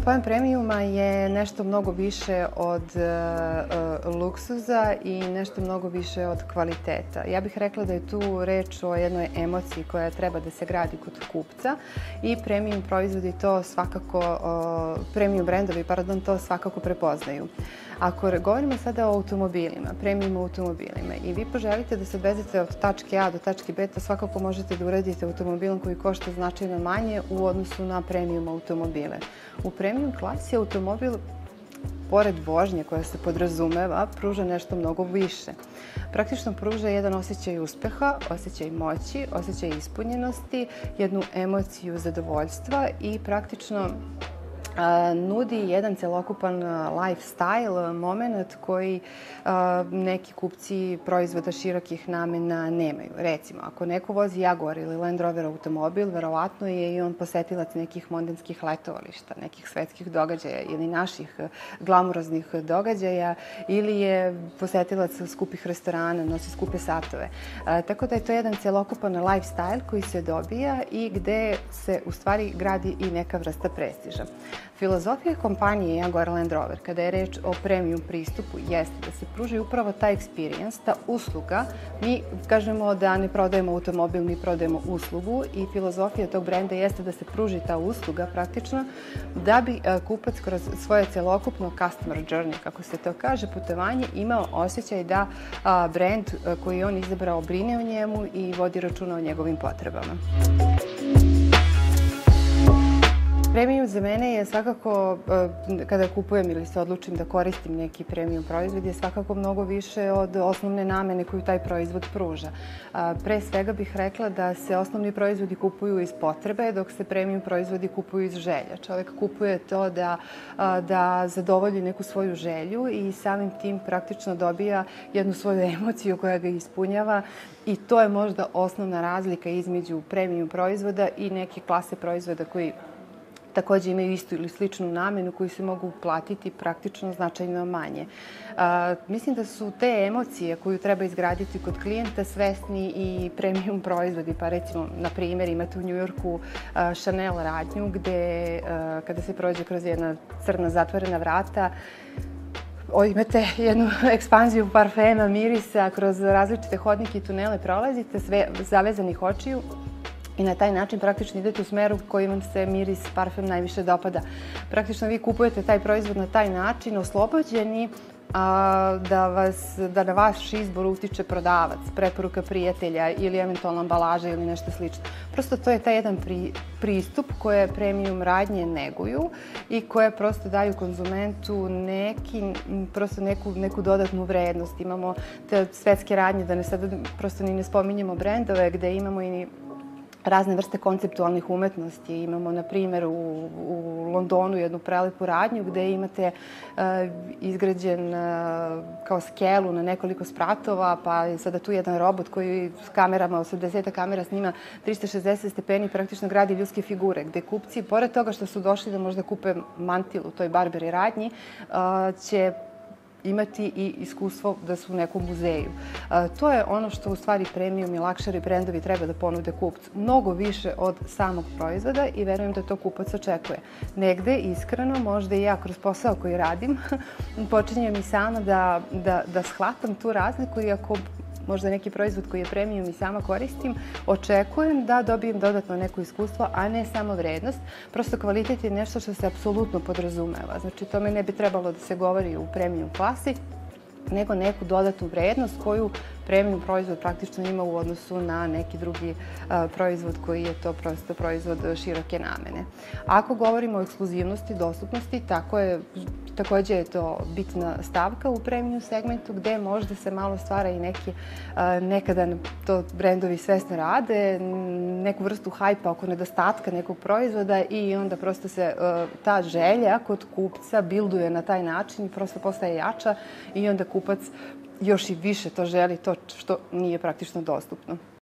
pojam premijuma je nešto mnogo više od luksuza i nešto mnogo više od kvaliteta. Ja bih rekla da je tu reč o jednoj emociji koja treba da se gradi kod kupca i premijum proizvodi to svakako, premijum brendovi, to svakako prepoznaju. Ako govorimo sada o automobilima, premijum automobilima i vi poželite da se odvezete od tačke A do tačke B, to svakako možete da uradite automobilom koji košta značajno manje u odnosu na premijum automobile. U premijum klasi automobil, pored vožnje koja se podrazumeva, pruža nešto mnogo više. Praktično pruža jedan osjećaj uspeha, osjećaj moći, osjećaj ispunjenosti, jednu emociju zadovoljstva i praktično nudi jedan celokupan lifestyle, moment koji neki kupci proizvoda širokih namena nemaju. Recimo, ako neko vozi Jaguar ili Land Rover automobil, verovatno je i on posetilac nekih mondenskih letovališta, nekih svetskih događaja ili naših glamuroznih događaja ili je posetilac skupih restorana, nosi skupe satove. Tako da je to jedan celokupan lifestyle koji se dobija i gde se u stvari gradi i neka vrsta prestiža. Filozofija kompanije Jaguar Land Rover, kada je reč o premijum pristupu, jeste da se pruži upravo ta experience, ta usluga. Mi kažemo da ne prodajemo automobil, mi prodajemo uslugu i filozofija tog brenda jeste da se pruži ta usluga praktično da bi kupac kroz svoje celokupno customer journey, kako se to kaže, putovanje, imao osjećaj da brend koji je on izabrao brine o njemu i vodi računa o njegovim potrebama. Premijum za mene je svakako, kada kupujem ili se odlučim da koristim neki premijum proizvod, je svakako mnogo više od osnovne namene koju taj proizvod pruža. Pre svega bih rekla da se osnovni proizvodi kupuju iz potrebe, dok se premijum proizvodi kupuju iz želja. Čovek kupuje to da zadovolji neku svoju želju i samim tim praktično dobija jednu svoju emociju koja ga ispunjava i to je možda osnovna razlika između premijum proizvoda i neke klase proizvoda koji takođe imaju istu ili sličnu namenu koju se mogu platiti praktično značajno manje. Mislim da su te emocije koju treba izgraditi kod klijenta svesni i premijum proizvodi. Pa recimo, na primjer, imate u Njujorku Chanel radnju gde kada se prođe kroz jedna crna zatvorena vrata, imate jednu ekspanziju parfema, mirisa, kroz različite hodnike i tunele prolazite, sve zavezanih očiju, i na taj način praktično idete u smeru koji vam se miris, parfem najviše dopada. Praktično vi kupujete taj proizvod na taj način, oslobođeni da na vaš izbor utiče prodavac, preporuka prijatelja ili eventualna ambalaža ili nešto slično. Prosto to je taj jedan pristup koje premijum radnje neguju i koje prosto daju konzumentu neku dodatnu vrednost. Imamo te svetske radnje, da sada prosto ni ne spominjemo brendove, gde imamo i razne vrste konceptualnih umetnosti. Imamo, na primjer, u Londonu jednu prelepu radnju gde imate izgrađen kao skelu na nekoliko spratova, pa je sada tu jedan robot koji s kamerama, 80 kamera snima 360 stepeni, praktično gradi ljudske figure, gde kupci, pored toga što su došli da možda kupe mantil u toj Barberi radnji, će imati i iskustvo da su u nekom muzeju. To je ono što u stvari premijum i luxury brendovi treba da ponude kupcu. Mnogo više od samog proizvoda i verujem da to kupac očekuje. Negde, iskreno, možda i ja kroz posao koji radim, počinjem i sama da shvatam tu razliku i ako možda neki proizvod koji je premijum i sama koristim, očekujem da dobijem dodatno neko iskustvo, a ne samo vrednost. Prosto kvalitet je nešto što se apsolutno podrazumeva. Znači, tome ne bi trebalo da se govori u premijum klasi, nego neku dodatnu vrednost koju premijum proizvod praktično ima u odnosu na neki drugi proizvod koji je to prosto proizvod široke namene. Ako govorimo o ekskluzivnosti, dostupnosti, takođe je to bitna stavka u premijum segmentu gde možda se malo stvara i nekada to brendovi svesno rade, neku vrstu hajpa oko nedostatka nekog proizvoda i onda prosto se ta želja kod kupca bilduje na taj način i prosto postaje jača i onda kupac još i više to želi, to što nije praktično dostupno.